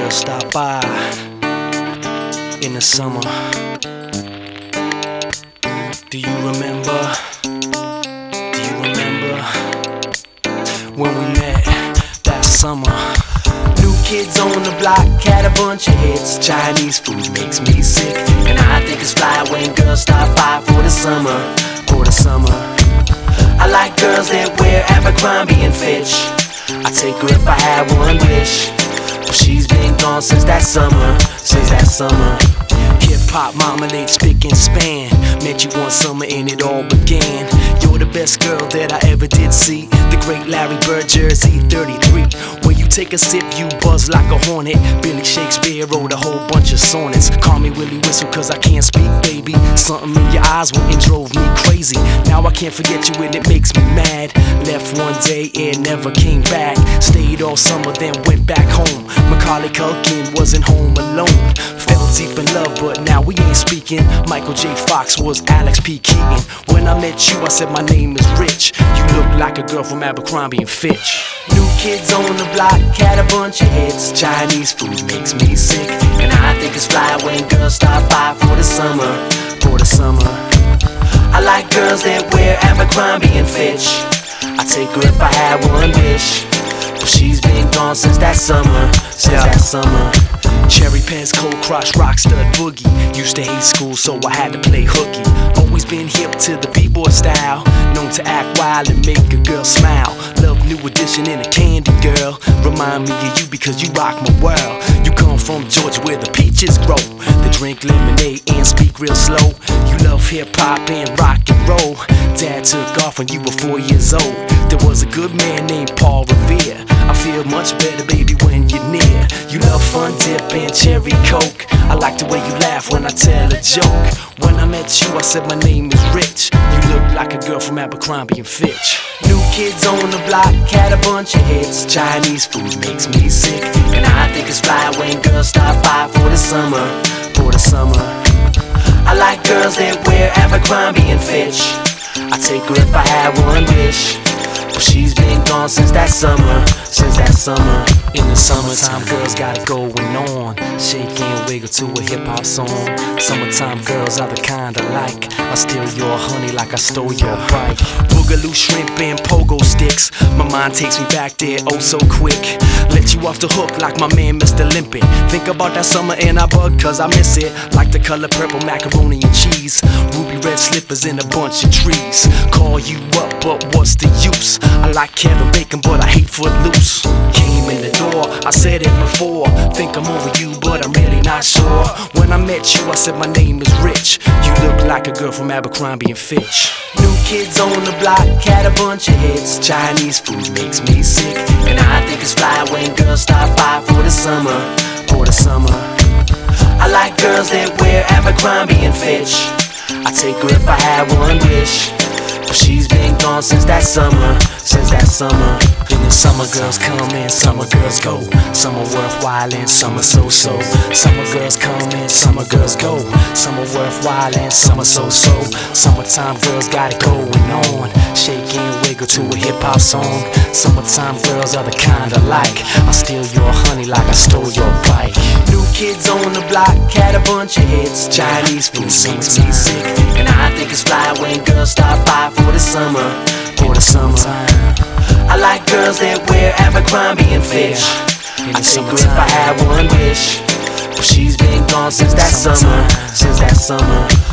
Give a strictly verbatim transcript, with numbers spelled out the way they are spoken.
girl stop by in the summer. Do you remember? Do you remember when we met that summer? New kids on the block had a bunch of hits. Chinese food makes me sick, and I think it's fly when girls stop by for the summer. For the summer, I like girls that wear Abercrombie and Fitch. I take her if I had one wish, but she's been gone since that summer. Since that summer. Hip-hop marmalade, spick and span. Met you one summer and it all began. You're the best girl that I ever did see. The great Larry Bird, Jersey thirty-three. When you take a sip, you buzz like a hornet. Billy Shakespeare wrote a whole bunch of sonnets. Call me Willie Whistle cause I can't speak, baby. Something in your eyes went and drove me crazy. Now I can't forget you and it makes me mad. Left one day and never came back. Stayed all summer then went back home. Macaulay Culkin wasn't home alone. Fell deep in love but now we ain't speaking. Michael J. Fox was Alex P. Keaton. When I met you I said my name is Rich. You look like a girl from Abercrombie and Fitch. New kids on the block had a bunch of hits. Chinese food makes me sick, and I think it's fly when girls stop by for the summer. For the summer, I like girls that wear Abercrombie and Fitch. I take her if I had one wish, but she's been gone since that summer. Since yeah. that summer. Cherry Pens, cold crush, rock stud boogie. Used to hate school so I had to play hooky. Always been hip to the b-boy style, known to act wild and make a girl smile. Love New Edition and a Candy Girl. Remind me of you because you rock my world. You come from Georgia where the peaches grow. They drink lemonade and speak real slow. You love hip-hop and rock and roll. Dad took off when you were four years old. There was a good man named Paul Revere. I feel much better, baby, when you're near. You love Fun Dip and Cherry Coke. I like the way you laugh when I tell a joke. When I met you, I said my name is Rich. You look like a girl from Abercrombie and Fitch. New kids on the block had a bunch of hits. Chinese food makes me sick, and I think it's fly when girls stop by for the summer. For the summer, I like girls that wear Abercrombie and Fitch. I take her if I had one wish, but she's been gone since that summer. Since that summer. In the summertime, girls got it going on. Shake and wiggle to a hip-hop song. Summertime girls are the kind I like. I steal your honey like I stole your bike. Boogaloo shrimp and pogo sticks. My mind takes me back there oh so quick. Let you off the hook like my man Mister Limpin'. Think about that summer and I bug cause I miss it. Like the color purple macaroni and cheese. Ruby red slippers in a bunch of trees. Call you up but what's the use? I like Kevin Bacon but I hate Footloose. Came in the door, I said it before. Think I'm over you but I'm really not sure. When I met you I said my name is Rich. You look like a girl from Abercrombie and Fitch. New kids on the block had a bunch of hits. Chinese food makes me sick, and I think it's fly when girls stop by for the summer. For the summer, I like girls that wear Abercrombie and Fitch. I take her if I had one wish, but she's been gone since that summer. Since that summer. In the summer girls come and summer girls go. Some are worthwhile and some are so-so. Summer girls come and summer girls go. Some are worthwhile and some are so-so. Summertime girls got it going on. Shake and wiggle to a hip-hop song. Summertime girls are the kind I like. I steal your honey like I stole your bike. New kids on the block had a bunch of hits. Chinese food makes me sick, and I think it's fly when girls stop by for the summer. For the summertime, I like girls that wear Abercrombie and Fitch. I take her if I had one wish, but she's been gone since that summer. Since that summer.